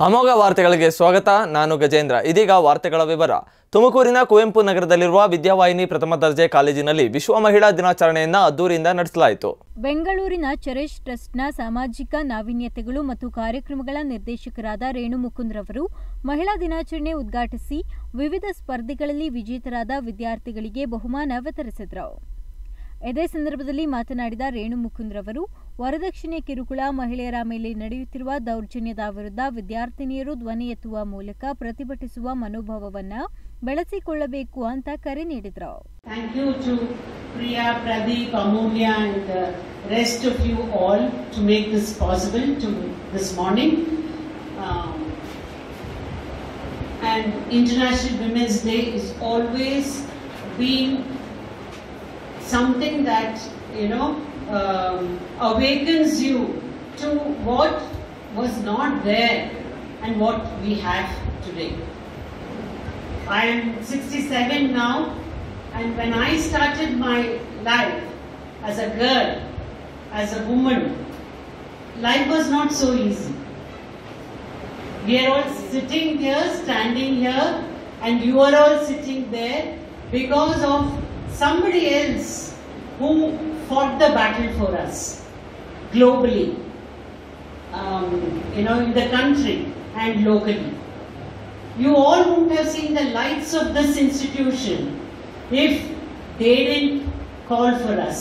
ಅಮೋಘ ವಾರ್ತೆಗಳಿಗೆ ಸ್ವಾಗತ. ನಾನು ಗಜೇಂದ್ರ. ಇದೀಗ ವಾರ್ತೆಗಳ ವಿವರ. ತುಮಕೂರಿನ ಕುವೆಂಪು ನಗರದಲ್ಲಿರುವ ವಿದ್ಯಾವಾಹಿನಿ ಪ್ರಥಮ ದರ್ಜೆ ಕಾಲೇಜಿನಲ್ಲಿ ವಿಶ್ವ ಮಹಿಳಾ ದಿನಾಚರಣೆಯನ್ನು ಅದ್ದೂರಿಯಿಂದ ನಡೆಸಲಾಯಿತು. ಬೆಂಗಳೂರಿನ ಚರೇಶ್ ಟ್ರಸ್ಟ್ನ ಸಾಮಾಜಿಕ ನಾವೀನ್ಯತೆಗಳು ಮತ್ತು ಕಾರ್ಯಕ್ರಮಗಳ ನಿರ್ದೇಶಕರಾದ ರೇಣು ಮುಕುಂದ್ರವರು ಮಹಿಳಾ ದಿನಾಚರಣೆ ಉದ್ಘಾಟಿಸಿ ವಿವಿಧ ಸ್ಪರ್ಧೆಗಳಲ್ಲಿ ವಿಜೇತರಾದ ವಿದ್ಯಾರ್ಥಿಗಳಿಗೆ ಬಹುಮಾನ ವಿತರಿಸಿದರು. ಇದೇ ಸಂದರ್ಭದಲ್ಲಿ ಮಾತನಾಡಿದ ರೇಣು ಮುಕುಂದ್ರವರು, ವರದಕ್ಷಿಣೆ ಕಿರುಕುಳ, ಮಹಿಳೆಯರ ಮೇಲೆ ನಡೆಯುತ್ತಿರುವ ದೌರ್ಜನ್ಯದ ವಿರುದ್ಧ ವಿದ್ಯಾರ್ಥಿನಿಯರು ಧ್ವನಿ ಎತ್ತುವ ಮೂಲಕ ಪ್ರತಿಭಟಿಸುವ ಮನೋಭಾವವನ್ನು ಬೆಳೆಸಿಕೊಳ್ಳಬೇಕು ಅಂತ ಕರೆ ನೀಡಿದರು. Thank you to Priya, Pradeep, Amulya and the rest of you all to make this possible to this morning. And International Women's Day is always been something that awakens you to what was not there and what we have today. I am 67 now, and when I started my life as a girl, as a woman, life was not so easy. We are all sitting here, standing here, and you are all sitting there because of somebody else who fought the battle for us globally, in the country and locally. You all wouldn't have seen the lights of this institution if they didn't call for us,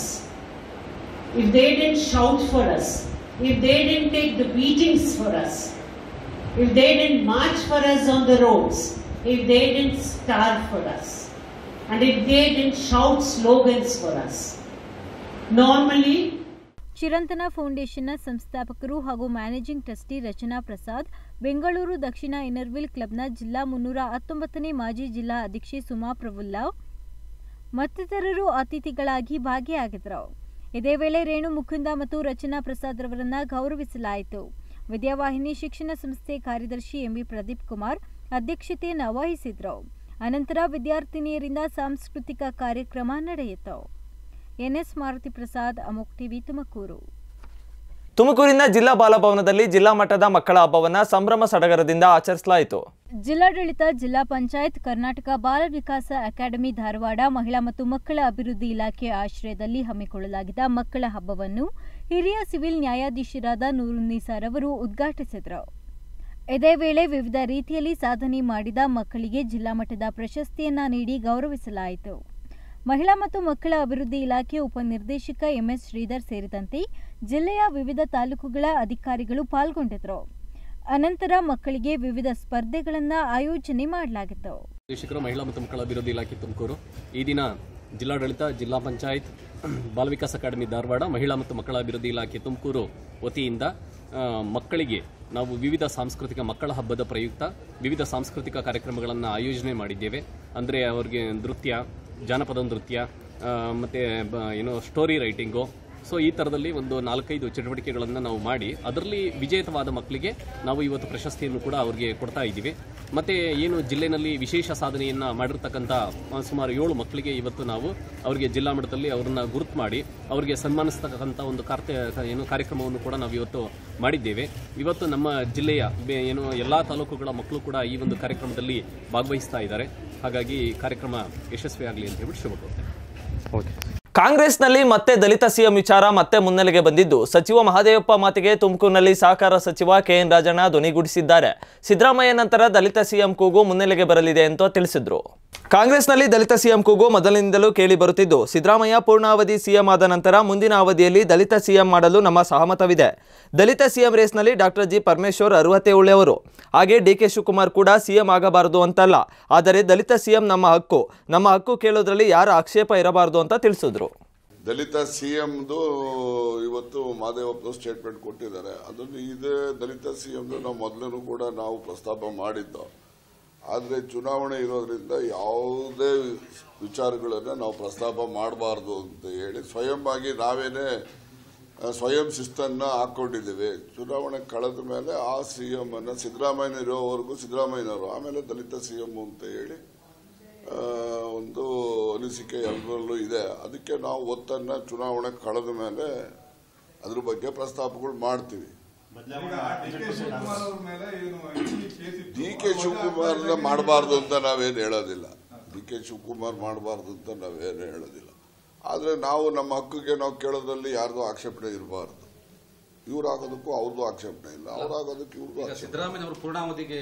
if they didn't shout for us, if they didn't take the beatings for us, if they didn't march for us on the roads, if they didn't starve for us, and if they didn't shout slogans for us. Normally, ಚಿರಂತನ ಫೌಂಡೇಶನ್ನ ಸಂಸ್ಥಾಪಕರು ಹಾಗೂ managing trustee Rachana Prasad, Bengaluru ದಕ್ಷಿಣ inner wheel ಕ್ಲಬ್ನ ಜಿಲ್ಲಾ 319ನೇ ಮಾಜಿ ಜಿಲ್ಲಾ ಅಧ್ಯಕ್ಷೆ ಸುಮಾ ಪ್ರಫುಲ್ಲ ಮತ್ತಿತರರು ಅತಿಥಿಗಳಾಗಿ ಭಾಗಿಯಾಗಿದ್ದರು. ಇದೇ ವೇಳೆ ರೇಣು ಮುಕುಂದ ಮತ್ತು ರಚನಾ ಪ್ರಸಾದ್ ರವರನ್ನ ಗೌರವಿಸಲಾಯಿತು. ವಿದ್ಯಾವಾಹಿನಿ ಶಿಕ್ಷಣ ಸಂಸ್ಥೆ ಕಾರ್ಯದರ್ಶಿ ಎಂಬಿ ಪ್ರದೀಪ್ ಕುಮಾರ್ ಅಧ್ಯಕ್ಷತೆಯನ್ನು ವಹಿಸಿದ್ರು. ಅನಂತರ ವಿದ್ಯಾರ್ಥಿನಿಯರಿಂದ ಸಾಂಸ್ಕೃತಿಕ ಕಾರ್ಯಕ್ರಮ ನಡೆಯಿತು. ಎನ್ಎಸ್ ಮಾರುತಿ ಪ್ರಸಾದ್, ಅಮೋಕ್ ಟಿವಿ, ತುಮಕೂರು. ತುಮಕೂರಿನ ಜಿಲ್ಲಾ ಬಾಲಭವನದಲ್ಲಿ ಜಿಲ್ಲಾ ಮಟ್ಟದ ಮಕ್ಕಳ ಹಬ್ಬವನ್ನು ಸಂಭ್ರಮ ಸಡಗರದಿಂದ ಆಚರಿಸಲಾಯಿತು. ಜಿಲ್ಲಾಡಳಿತ, ಜಿಲ್ಲಾ ಪಂಚಾಯತ್, ಕರ್ನಾಟಕ ಬಾಲ ವಿಕಾಸ ಅಕಾಡೆಮಿ ಧಾರವಾಡ, ಮಹಿಳಾ ಮತ್ತು ಮಕ್ಕಳ ಅಭಿವೃದ್ಧಿ ಇಲಾಖೆ ಆಶ್ರಯದಲ್ಲಿ ಹಮ್ಮಿಕೊಳ್ಳಲಾಗಿದ್ದ ಮಕ್ಕಳ ಹಬ್ಬವನ್ನು ಹಿರಿಯ ಸಿವಿಲ್ ನ್ಯಾಯಾಧೀಶರಾದ ನೂರುನ್ನಿಸಾ ರವರು ಉದ್ಘಾಟಿಸಿದರು. ಇದೇ ವೇಳೆ ವಿವಿಧ ರೀತಿಯಲ್ಲಿ ಸಾಧನೆ ಮಾಡಿದ ಮಕ್ಕಳಿಗೆ ಜಿಲ್ಲಾ ಮಟ್ಟದ ಪ್ರಶಸ್ತಿಯನ್ನ ನೀಡಿ ಗೌರವಿಸಲಾಯಿತು. ಮಹಿಳಾ ಮತ್ತು ಮಕ್ಕಳ ಅಭಿವೃದ್ಧಿ ಇಲಾಖೆ ಉಪನಿರ್ದೇಶಕ ಎಂಎಸ್ ಶ್ರೀಧರ್ ಸೇರಿದಂತೆ ಜಿಲ್ಲೆಯ ವಿವಿಧ ತಾಲೂಕುಗಳ ಅಧಿಕಾರಿಗಳು ಪಾಲ್ಗೊಂಡಿದ್ದರು. ಅನಂತರ ಮಕ್ಕಳಿಗೆ ವಿವಿಧ ಸ್ಪರ್ಧೆಗಳನ್ನು ಆಯೋಜನೆ ಮಾಡಲಾಗಿತ್ತು. ನಿರ್ದೇಶಕರು, ಮಹಿಳಾ ಮತ್ತು ಮಕ್ಕಳ ಅಭಿವೃದ್ಧಿ ಇಲಾಖೆ ತುಮಕೂರು ಈ ದಿನ ಜಿಲ್ಲಾಡಳಿತ, ಜಿಲ್ಲಾ ಪಂಚಾಯತ್, ಬಾಲ ವಿಕಾಸ ಅಕಾಡೆಮಿ ಧಾರವಾಡ, ಮಹಿಳಾ ಮತ್ತು ಮಕ್ಕಳ ಅಭಿವೃದ್ಧಿ ಇಲಾಖೆ ತುಮಕೂರು ವತಿಯಿಂದ ಮಕ್ಕಳಿಗೆ ನಾವು ವಿವಿಧ ಸಾಂಸ್ಕೃತಿಕ ಮಕ್ಕಳ ಹಬ್ಬದ ಪ್ರಯುಕ್ತ ವಿವಿಧ ಸಾಂಸ್ಕೃತಿಕ ಕಾರ್ಯಕ್ರಮಗಳನ್ನು ಆಯೋಜನೆ ಮಾಡಿದ್ದೇವೆ. ಅಂದರೆ ಅವರಿಗೆ ನೃತ್ಯ, ಜಾನಪದ ನೃತ್ಯ ಮತ್ತು ಸ್ಟೋರಿ ರೈಟಿಂಗು, ಸೊ ಈ ಥರದಲ್ಲಿ ಒಂದು 4-5 ಚಟುವಟಿಕೆಗಳನ್ನು ನಾವು ಮಾಡಿ ಅದರಲ್ಲಿ ವಿಜೇತವಾದ ಮಕ್ಕಳಿಗೆ ನಾವು ಇವತ್ತು ಪ್ರಶಸ್ತಿಯನ್ನು ಕೂಡ ಅವರಿಗೆ ಕೊಡ್ತಾ ಇದ್ದೀವಿ. ಮತ್ತು ಜಿಲ್ಲೆಯಲ್ಲಿ ವಿಶೇಷ ಸಾಧನೆಯನ್ನು ಮಾಡಿರ್ತಕ್ಕಂಥ ಸುಮಾರು 7 ಮಕ್ಕಳಿಗೆ ಇವತ್ತು ನಾವು ಅವರಿಗೆ ಜಿಲ್ಲಾ ಮಟ್ಟದಲ್ಲಿ ಅವರನ್ನು ಗುರುತು ಮಾಡಿ ಅವರಿಗೆ ಸನ್ಮಾನಿಸ್ತಕ್ಕಂಥ ಒಂದು ಕಾರ್ಯಕ್ರಮವನ್ನು ಕೂಡ ನಾವು ಇವತ್ತು ಮಾಡಿದ್ದೇವೆ. ಇವತ್ತು ನಮ್ಮ ಜಿಲ್ಲೆಯ ಎಲ್ಲ ತಾಲೂಕುಗಳ ಮಕ್ಕಳು ಕೂಡ ಈ ಒಂದು ಕಾರ್ಯಕ್ರಮದಲ್ಲಿ ಭಾಗವಹಿಸ್ತಾ ಇದ್ದಾರೆ. ಹಾಗಾಗಿ ಕಾರ್ಯಕ್ರಮ ಯಶಸ್ವಿಯಾಗಲಿ ಅಂತ ಹೇಳ್ಬಿಟ್ಟು ಶುಭ ಕೋರ್ತೇನೆ. ಕಾಂಗ್ರೆಸ್ನಲ್ಲಿ ಮತ್ತೆ ದಲಿತ ಸಿಎಂ ವಿಚಾರ ಮತ್ತೆ ಮುನ್ನೆಲೆಗೆ ಬಂದಿದ್ದು, ಸಚಿವ ಮಹದೇವಪ್ಪ ಮಾತಿಗೆ ತುಮಕೂರಿನಲ್ಲಿ ಸಹಕಾರ ಸಚಿವ ಕೆಎನ್ ರಾಜಣ್ಣ ಧ್ವನಿಗೂಡಿಸಿದ್ದಾರೆ. ಸಿದ್ದರಾಮಯ್ಯ ನಂತರ ದಲಿತ ಸಿಎಂ ಕೂಗು ಮುನ್ನೆಲೆಗೆ ಬರಲಿದೆ ಅಂತ ತಿಳಿಸಿದ್ರು. ಕಾಂಗ್ರೆಸ್ನಲ್ಲಿ ದಲಿತ ಸಿಎಂ ಕೂಗು ಮೊದಲಿನಿಂದಲೂ ಕೇಳಿ ಬರುತ್ತಿದ್ದು, ಸಿದ್ದರಾಮಯ್ಯ ಪೂರ್ಣಾವಧಿ ಸಿಎಂ ಆದ ನಂತರ ಮುಂದಿನ ಅವಧಿಯಲ್ಲಿ ದಲಿತ ಸಿಎಂ ಮಾಡಲು ನಮ್ಮ ಸಹಮತವಿದೆ. ದಲಿತ ಸಿಎಂ ರೇಸ್ನಲ್ಲಿ ಡಾಕ್ಟರ್ ಜಿ ಪರಮೇಶ್ವರ್ ಅರ್ಹತೆ ಉಳ್ಳವರು. ಹಾಗೆ ಡಿಕೆ ಶಿವಕುಮಾರ್ ಕೂಡ ಸಿಎಂ ಆಗಬಾರದು ಅಂತಲ್ಲ, ಆದರೆ ದಲಿತ ಸಿಎಂ ನಮ್ಮ ಹಕ್ಕು ಕೇಳೋದ್ರಲ್ಲಿ ಯಾರ ಆಕ್ಷೇಪ ಇರಬಾರದು ಅಂತ ತಿಳಿಸಿದ್ರು. ದಲಿತ ಸಿಎಂದು ಇವತ್ತು ಮಹದೇವಪ್ಪ ಸ್ಟೇಟ್ಮೆಂಟ್ ಕೊಟ್ಟಿದ್ದಾರೆ. ಅದನ್ನು ಇದೇ ದಲಿತ ಸಿಎಂದು ನಾವು ಮೊದಲೂ ಕೂಡ ನಾವು ಪ್ರಸ್ತಾಪ ಮಾಡಿದ್ದು. ಆದರೆ ಚುನಾವಣೆ ಇರೋದ್ರಿಂದ ಯಾವುದೇ ವಿಚಾರಗಳನ್ನು ನಾವು ಪ್ರಸ್ತಾಪ ಮಾಡಬಾರ್ದು ಅಂತ ಹೇಳಿ ಸ್ವಯಂ ಆಗಿ ನಾವೇನೇ ಸ್ವಯಂ ಶಿಸ್ತನ್ನು ಹಾಕ್ಕೊಂಡಿದ್ದೀವಿ. ಚುನಾವಣೆ ಕಳೆದ ಮೇಲೆ ಆ ಸಿಎಂ ಅನ್ನು ಸಿದ್ದರಾಮಯ್ಯ ಇರೋವರೆಗೂ ಸಿದ್ದರಾಮಯ್ಯನವರು, ಆಮೇಲೆ ದಲಿತ ಸಿಎಂ ಅಂತ ಹೇಳಿ ಒಂದು ಅನಿಸಿಕೆ ಎಲ್ಲರಲ್ಲೂ ಇದೆ. ಅದಕ್ಕೆ ನಾವು ಒತ್ತನ್ನು ಚುನಾವಣೆ ಕಳೆದ ಮೇಲೆ ಅದ್ರ ಬಗ್ಗೆ ಪ್ರಸ್ತಾಪಗಳು ಮಾಡ್ತೀವಿ. ಡಿ ಕೆ ಶಿವಕುಮಾರ್ನ ಮಾಡಬಾರ್ದು ಅಂತ ನಾವೇನು ಹೇಳೋದಿಲ್ಲ. ಡಿ ಕೆ ಶಿವಕುಮಾರ್ ಮಾಡಬಾರ್ದು ಅಂತ ನಾವೇನು ಹೇಳೋದಿಲ್ಲ. ಆದರೆ ನಾವು ನಮ್ಮ ಹಕ್ಕಿಗೆ ನಾವು ಕೇಳೋದ್ರಲ್ಲಿ ಯಾರ್ದು ಆಕ್ಷೇಪಣೆ ಇರಬಾರ್ದು. ಇವ್ರು ಆಗೋದಕ್ಕೂ ಅವ್ರದ್ದು ಆಕ್ಷೇಪಣೆ ಇಲ್ಲ, ಅವ್ರು ಆಗೋದಕ್ಕೆ ಇವ್ರದ್ದು ಸಿದ್ದರಾಮಯ್ಯ ಅವರು ಪೂರ್ಣಾವಧಿಗೆ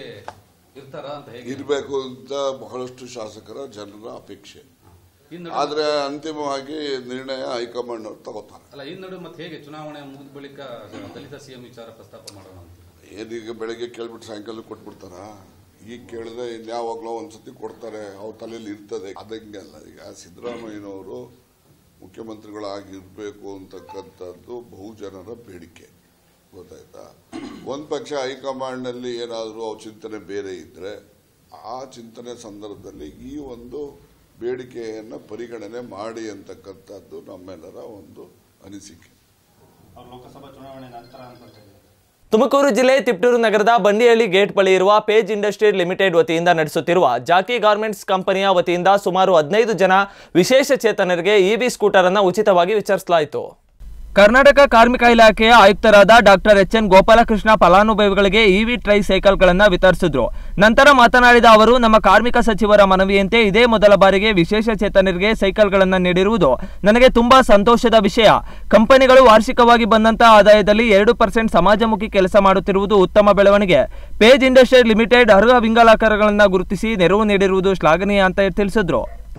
ಇರಬೇಕು ಅಂತ ಬಹಳಷ್ಟು ಶಾಸಕರ ಜನರ ಅಪೇಕ್ಷೆ. ಆದ್ರೆ ಅಂತಿಮವಾಗಿ ನಿರ್ಣಯ ಹೈಕಮಾಂಡ್ ಅವರು ತಗೋತಾರೆ. ಅಲ್ಲ, ಈ ನಡುವೆ ಮತ್ತೆ ಹೇಗೆ ಚುನಾವಣೆ ಮುಗಿದ ಬಳಿಕ ದಲಿತ ಸಿಎಂ ವಿಚಾರ ಪ್ರಸ್ತಾಪ ಮಾಡೋಣ ಅಂತ ಏನೀಗ ಬೆಳಗ್ಗೆ ಕೇಳ್ಬಿಟ್ಟು ಸಾಯಂಕಾಲ ಕೊಟ್ಬಿಡ್ತಾರ? ಈಗ ಕೇಳಿದ್ರೆ ಇನ್ಯಾವಾಗ್ಲೋ ಒಂದ್ಸತಿ ಕೊಡ್ತಾರೆ, ಅವ್ರ ತಲೆಯಲ್ಲಿ ಇರ್ತದೆ. ಅದಂಗೆ ಅಲ್ಲ. ಈಗ ಸಿದ್ದರಾಮಯ್ಯನವರು ಮುಖ್ಯಮಂತ್ರಿಗಳಾಗಿರ್ಬೇಕು ಅಂತಕ್ಕಂಥದ್ದು ಬಹುಜನರ ಬೇಡಿಕೆ, ಗೊತ್ತಾಯ್ತಾ? ಒಂದು ಪಕ್ಷ ಹೈಕಮಾಂಡ್ನಲ್ಲಿ ಏನಾದರೂ ಅವ್ರ ಚಿಂತನೆ ಬೇರೆ ಇದ್ರೆ ಆ ಚಿಂತನೆ ಸಂದರ್ಭದಲ್ಲಿ ಈ ಒಂದು ಬೇಡಿಕೆಯನ್ನು ಪರಿಗಣನೆ ಮಾಡಿ ಅಂತಕ್ಕಂಥದ್ದು ನಮ್ಮೆಲ್ಲರ ಒಂದು ಅನಿಸಿಕೆ. ಲೋಕಸಭಾ ಚುನಾವಣೆ ನಂತರ ತುಮಕೂರು ಜಿಲ್ಲೆ ತಿಪ್ಟೂರು ನಗರದ ಬಂಡಿಹಳ್ಳಿ ಗೇಟ್ ಬಳಿ ಇರುವ ಪೇಜ್ ಇಂಡಸ್ಟ್ರಿ ಲಿಮಿಟೆಡ್ ವತಿಯಿಂದ ನಡೆಸುತ್ತಿರುವ ಜಾಕಿ ಗಾರ್ಮೆಂಟ್ಸ್ ಕಂಪನಿಯ ವತಿಯಿಂದ ಸುಮಾರು 15 ಜನ ವಿಶೇಷ ಚೇತನರಿಗೆ ಇವಿ ಸ್ಕೂಟರ್ ಅನ್ನು ಉಚಿತವಾಗಿ ವಿತರಿಸಲಾಯಿತು. ಕರ್ನಾಟಕ ಕಾರ್ಮಿಕ ಇಲಾಖೆಯ ಆಯುಕ್ತರಾದ ಡಾಕ್ಟರ್ ಎಚ್.ಎನ್. ಗೋಪಾಲಕೃಷ್ಣ ಫಲಾನುಭವಿಗಳಿಗೆ ಇವಿ ಟ್ರೈ ಸೈಕಲ್ಗಳನ್ನು ವಿತರಿಸಿದ್ರು. ನಂತರ ಮಾತನಾಡಿದ ಅವರು, ನಮ್ಮ ಕಾರ್ಮಿಕ ಸಚಿವರ ಮನವಿಯಂತೆ ಇದೇ ಮೊದಲ ಬಾರಿಗೆ ವಿಶೇಷ ಚೇತನರಿಗೆ ಸೈಕಲ್ಗಳನ್ನು ನೀಡಿರುವುದು ನನಗೆ ತುಂಬಾ ಸಂತೋಷದ ವಿಷಯ. ಕಂಪನಿಗಳು ವಾರ್ಷಿಕವಾಗಿ ಬಂದಂತಹ ಆದಾಯದಲ್ಲಿ 2% ಸಮಾಜಮುಖಿ ಕೆಲಸ ಮಾಡುತ್ತಿರುವುದು ಉತ್ತಮ ಬೆಳವಣಿಗೆ. ಪೇಜ್ ಇಂಡಸ್ಟ್ರಿ ಲಿಮಿಟೆಡ್ ಅರ್ಹ ವಿಂಗಲಾಕಾರಗಳನ್ನು ಗುರುತಿಸಿ ನೆರವು ನೀಡಿರುವುದು ಶ್ಲಾಘನೀಯ ಅಂತ ತಿಳಿಸಿದ್ರು.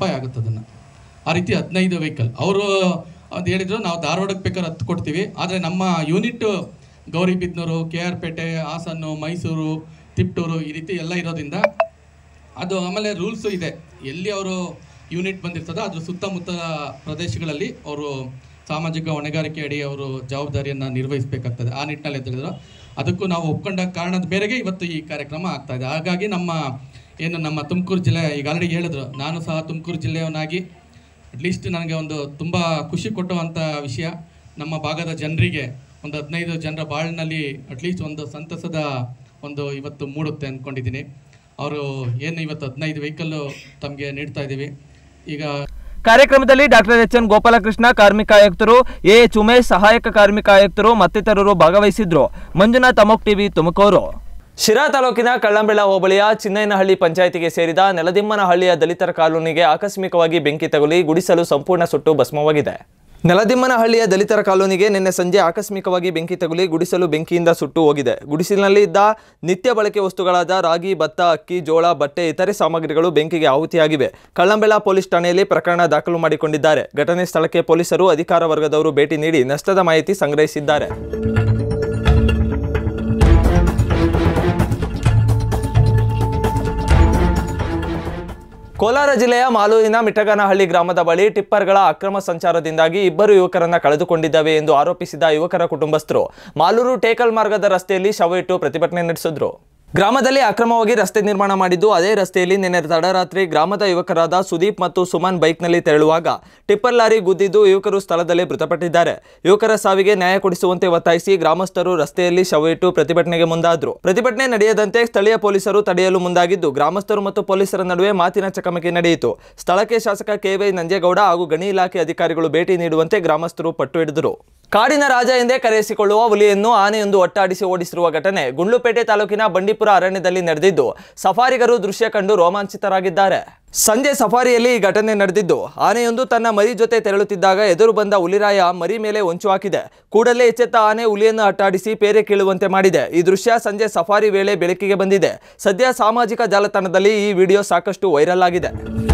ಆ ರೀತಿ 15 ವೆಹಿಕಲ್ ಅವರು ಅದು ಹೇಳಿದ್ರು, ನಾವು ಧಾರವಾಡಕ್ಕೆ ಬೇಕಾದ್ರೆ 10 ಕೊಡ್ತೀವಿ. ಆದರೆ ನಮ್ಮ ಯೂನಿಟ್ ಗೌರಿಬಿದನೂರು, KR ಪೇಟೆ, ಹಾಸನ್ನು, ಮೈಸೂರು, ತಿಪ್ಟೂರು ಈ ರೀತಿ ಎಲ್ಲ ಇರೋದ್ರಿಂದ ಅದು ಆಮೇಲೆ ರೂಲ್ಸು ಇದೆ. ಎಲ್ಲಿ ಅವರು ಯೂನಿಟ್ ಬಂದಿರ್ತದೋ ಅದ್ರ ಸುತ್ತಮುತ್ತ ಪ್ರದೇಶಗಳಲ್ಲಿ ಅವರು ಸಾಮಾಜಿಕ ಹೊಣೆಗಾರಿಕೆ ಅಡಿ ಅವರು ಜವಾಬ್ದಾರಿಯನ್ನು ನಿರ್ವಹಿಸಬೇಕಾಗ್ತದೆ. ಆ ನಿಟ್ಟಿನಲ್ಲಿ ಅಂತ ಹೇಳಿದ್ರು. ಅದಕ್ಕೂ ನಾವು ಒಪ್ಕೊಂಡ ಕಾರಣದ ಮೇರೆಗೆ ಇವತ್ತು ಈ ಕಾರ್ಯಕ್ರಮ ಆಗ್ತಾಯಿದೆ. ಹಾಗಾಗಿ ನಮ್ಮ ತುಮಕೂರು ಜಿಲ್ಲೆ, ಈಗ ಆಲ್ರೆಡಿ ಹೇಳಿದ್ರು, ನಾನು ಸಹ ತುಮಕೂರು ಜಿಲ್ಲೆಯವನಾಗಿ ಅಟ್ಲೀಸ್ಟ್ ನನಗೆ ಒಂದು ತುಂಬ ಖುಷಿ ಕೊಟ್ಟುವಂಥ ವಿಷಯ, ನಮ್ಮ ಭಾಗದ ಜನರಿಗೆ ಒಂದು 15 ಜನರ ಬಾಳಿನಲ್ಲಿ ಅಟ್ಲೀಸ್ಟ್ ಒಂದು ಸಂತಸದ ಒಂದು ಇವತ್ತು ಮೂಡುತ್ತೆ ಅಂದ್ಕೊಂಡಿದ್ದೀನಿ. ಅವರು ಏನು ಇವತ್ತು 15 ವೆಹಿಕಲ್ಲು ತಮಗೆ ನೀಡ್ತಾ ಇದ್ದೀವಿ. ಈಗ ಕಾರ್ಯಕ್ರಮದಲ್ಲಿ ಡಾಕ್ಟರ್ ಎಚ್.ಎನ್. ಗೋಪಾಲಕೃಷ್ಣ, ಕಾರ್ಮಿಕ ಆಯುಕ್ತರು ಎ.ಎಚ್. ಉಮೇಶ್, ಸಹಾಯಕ ಕಾರ್ಮಿಕ ಆಯುಕ್ತರು ಮತ್ತಿತರರು ಭಾಗವಹಿಸಿದ್ರು. ಮಂಜುನಾಥ್, ಅಮೋಕ್ ಟಿವಿ, ತುಮಕೂರು. ಶಿರಾ ತಾಲೂಕಿನ ಕಳ್ಳಂಬೆಳ ಹೋಬಳಿಯ ಚಿನ್ನಯ್ಯನಹಳ್ಳಿ ಪಂಚಾಯಿತಿಗೆ ಸೇರಿದ ನೆಲದಿಮ್ಮನಹಳ್ಳಿಯ ದಲಿತರ ಕಾಲೋನಿಗೆ ಆಕಸ್ಮಿಕವಾಗಿ ಬೆಂಕಿ ತಗುಲಿ ಗುಡಿಸಲು ಸಂಪೂರ್ಣ ಸುಟ್ಟು ಭಸ್ಮವಾಗಿದೆ. ನೆಲದಿಮ್ಮನಹಳ್ಳಿಯ ದಲಿತರ ಕಾಲೋನಿಗೆ ನಿನ್ನೆ ಸಂಜೆ ಆಕಸ್ಮಿಕವಾಗಿ ಬೆಂಕಿ ತಗುಲಿ ಗುಡಿಸಲು ಬೆಂಕಿಯಿಂದ ಸುಟ್ಟು ಹೋಗಿದೆ. ಗುಡಿಸಲಿನಲ್ಲಿ ಇದ್ದ ನಿತ್ಯ ಬಳಕೆ ವಸ್ತುಗಳಾದ ರಾಗಿ, ಭತ್ತ, ಅಕ್ಕಿ, ಜೋಳ, ಬಟ್ಟೆ, ಇತರೆ ಸಾಮಗ್ರಿಗಳು ಬೆಂಕಿಗೆ ಆಹುತಿಯಾಗಿವೆ. ಕಳ್ಳಂಬೆಳ ಪೊಲೀಸ್ ಠಾಣೆಯಲ್ಲಿ ಪ್ರಕರಣ ದಾಖಲು ಮಾಡಿಕೊಂಡಿದ್ದಾರೆ. ಘಟನೆ ಸ್ಥಳಕ್ಕೆ ಪೊಲೀಸರು, ಅಧಿಕಾರ ವರ್ಗದವರು ಭೇಟಿ ನೀಡಿ ನಷ್ಟದ ಮಾಹಿತಿ ಸಂಗ್ರಹಿಸಿದ್ದಾರೆ. ಕೋಲಾರ ಜಿಲ್ಲೆಯ ಮಾಲೂರಿನ ಮಿಠಗನಹಳ್ಳಿ ಗ್ರಾಮದ ಬಳಿ ಟಿಪ್ಪರ್ಗಳ ಅಕ್ರಮ ಸಂಚಾರದಿಂದಾಗಿ 2 ಯುವಕರನ್ನು ಕಳೆದುಕೊಂಡಿದ್ದಾವೆ ಎಂದು ಆರೋಪಿಸಿದ ಯುವಕರ ಕುಟುಂಬಸ್ಥರು ಮಾಲೂರು ಟೇಕಲ್ ಮಾರ್ಗದ ರಸ್ತೆಯಲ್ಲಿ ಶವ ಇಟ್ಟು ಪ್ರತಿಭಟನೆ ನಡೆಸಿದರು. ಗ್ರಾಮದಲ್ಲಿ ಅಕ್ರಮವಾಗಿ ರಸ್ತೆ ನಿರ್ಮಾಣ ಮಾಡಿದ್ದು, ಅದೇ ರಸ್ತೆಯಲ್ಲಿ ನಿನ್ನೆ ತಡರಾತ್ರಿ ಗ್ರಾಮದ ಯುವಕರಾದ ಸುದೀಪ್ ಮತ್ತು ಸುಮನ್ ಬೈಕ್ನಲ್ಲಿ ತೆರಳುವಾಗ ಟಿಪ್ಪರ್ ಲಾರಿ ಗುದ್ದಿದ್ದು ಯುವಕರು ಸ್ಥಳದಲ್ಲೇ ಮೃತಪಟ್ಟಿದ್ದಾರೆ. ಯುವಕರ ಸಾವಿಗೆ ನ್ಯಾಯ ಕೊಡಿಸುವಂತೆ ಒತ್ತಾಯಿಸಿ ಗ್ರಾಮಸ್ಥರು ರಸ್ತೆಯಲ್ಲಿ ಶವ ಇಟ್ಟು ಪ್ರತಿಭಟನೆಗೆ ಮುಂದಾದರು. ಪ್ರತಿಭಟನೆ ನಡೆಯದಂತೆ ಸ್ಥಳೀಯ ಪೊಲೀಸರು ತಡೆಯಲು ಮುಂದಾಗಿದ್ದು, ಗ್ರಾಮಸ್ಥರು ಮತ್ತು ಪೊಲೀಸರ ನಡುವೆ ಮಾತಿನ ಚಕಮಕಿ ನಡೆಯಿತು. ಸ್ಥಳಕ್ಕೆ ಶಾಸಕ ಕೆ.ವೈ. ನಂಜೇಗೌಡ ಹಾಗೂ ಗಣಿ ಇಲಾಖೆ ಅಧಿಕಾರಿಗಳು ಭೇಟಿ ನೀಡುವಂತೆ ಗ್ರಾಮಸ್ಥರು ಪಟ್ಟು ಹಿಡಿದರು. ಕಾಡಿನ ರಾಜ ಎಂದೇ ಕರೆಯಿಸಿಕೊಳ್ಳುವ ಹುಲಿಯನ್ನು ಆನೆಯೊಂದು ಒಟ್ಟಾಡಿಸಿ ಓಡಿಸಿರುವ ಘಟನೆ ಗುಂಡ್ಲುಪೇಟೆ ತಾಲೂಕಿನ ಬಂಡೀಪುರ ಅರಣ್ಯದಲ್ಲಿ ನಡೆದಿದ್ದು, ಸಫಾರಿಗರು ದೃಶ್ಯ ಕಂಡು ರೋಮಾಂಚಿತರಾಗಿದ್ದಾರೆ. ಸಂಜೆ ಸಫಾರಿಯಲ್ಲಿ ಈ ಘಟನೆ ನಡೆದಿದ್ದು, ಆನೆಯೊಂದು ತನ್ನ ಮರಿ ಜೊತೆ ತೆರಳುತ್ತಿದ್ದಾಗ ಎದುರು ಬಂದ ಹುಲಿರಾಯ ಮರಿ ಮೇಲೆ ಹೊಂಚು ಹಾಕಿದೆ. ಕೂಡಲೇ ಎಚ್ಚೆತ್ತ ಆನೆ ಹುಲಿಯನ್ನು ಅಟ್ಟಾಡಿಸಿ ಪೇರೆ ಕೀಳುವಂತೆ ಮಾಡಿದೆ. ಈ ದೃಶ್ಯ ಸಂಜೆ ಸಫಾರಿ ವೇಳೆ ಬೆಳಕಿಗೆ ಬಂದಿದೆ. ಸದ್ಯ ಸಾಮಾಜಿಕ ಜಾಲತಾಣದಲ್ಲಿ ಈ ವಿಡಿಯೋ ಸಾಕಷ್ಟು ವೈರಲ್ ಆಗಿದೆ.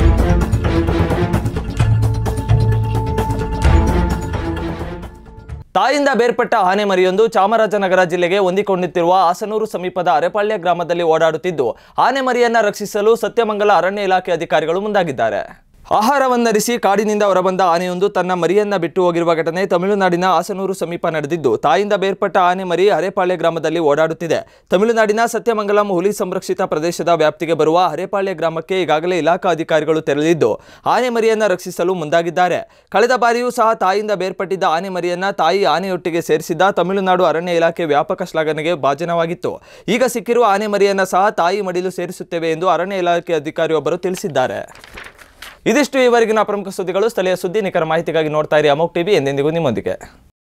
ತಾಯಿಯಿಂದ ಬೇರ್ಪಟ್ಟ ಆನೆ ಮರಿಯೊಂದು ಚಾಮರಾಜನಗರ ಜಿಲ್ಲೆಗೆ ಹೊಂದಿಕೊಂಡಿರುವ ಹಾಸನೂರು ಸಮೀಪದ ಅರೆಪಾಳ್ಯ ಗ್ರಾಮದಲ್ಲಿ ಓಡಾಡುತ್ತಿದ್ದು, ಆನೆ ಮರಿಯನ್ನ ರಕ್ಷಿಸಲು ಸತ್ಯಮಂಗಲ ಅರಣ್ಯ ಇಲಾಖೆ ಅಧಿಕಾರಿಗಳು ಮುಂದಾಗಿದ್ದಾರೆ. ಆಹಾರವನ್ನರಿಸಿ ಕಾಡಿನಿಂದ ಹೊರಬಂದ ಆನೆಯೊಂದು ತನ್ನ ಮರಿಯನ್ನ ಬಿಟ್ಟು ಹೋಗಿರುವ ಘಟನೆ ತಮಿಳುನಾಡಿನ ಹಾಸನೂರು ಸಮೀಪ ನಡೆದಿದ್ದು, ತಾಯಿಯಿಂದ ಬೇರ್ಪಟ್ಟ ಆನೆ ಮರಿ ಅರೆಪಾಳ್ಯ ಗ್ರಾಮದಲ್ಲಿ ಓಡಾಡುತ್ತಿದೆ. ತಮಿಳುನಾಡಿನ ಸತ್ಯಮಂಗಲಂ ಹುಲಿ ಸಂರಕ್ಷಿತ ಪ್ರದೇಶದ ವ್ಯಾಪ್ತಿಗೆ ಬರುವ ಅರೆಪಾಳ್ಯ ಗ್ರಾಮಕ್ಕೆ ಈಗಾಗಲೇ ಇಲಾಖಾ ಅಧಿಕಾರಿಗಳು ತೆರಳಿದ್ದು, ಆನೆ ಮರಿಯನ್ನ ರಕ್ಷಿಸಲು ಮುಂದಾಗಿದ್ದಾರೆ. ಕಳೆದ ಬಾರಿಯೂ ಸಹ ತಾಯಿಯಿಂದ ಬೇರ್ಪಟ್ಟಿದ್ದ ಆನೆ ಮರಿಯನ್ನ ತಾಯಿ ಆನೆಯೊಟ್ಟಿಗೆ ಸೇರಿಸಿದ್ದ ತಮಿಳುನಾಡು ಅರಣ್ಯ ಇಲಾಖೆ ವ್ಯಾಪಕ ಶ್ಲಾಘನೆಗೆ ಭಾಜನವಾಗಿತ್ತು. ಈಗ ಸಿಕ್ಕಿರುವ ಆನೆ ಮರಿಯನ್ನ ಸಹ ತಾಯಿ ಮಡಿಲು ಸೇರಿಸುತ್ತೇವೆ ಎಂದು ಅರಣ್ಯ ಇಲಾಖೆ ಅಧಿಕಾರಿಯೊಬ್ಬರು ತಿಳಿಸಿದ್ದಾರೆ. ಇದಿಷ್ಟು ಈವರೆಗಿನ ಪ್ರಮುಖ ಸುದ್ದಿಗಳು. ಸ್ಥಳೀಯ ಸುದ್ದಿ ನಿಖರ ಮಾಹಿತಿಗಾಗಿ ನೋಡ್ತಾ ಇರಿ ಅಮೋಕ್ ಟಿವಿ, ಎಂದೆಂದಿಗೂ ನಿಮ್ಮೊಂದಿಗೆ.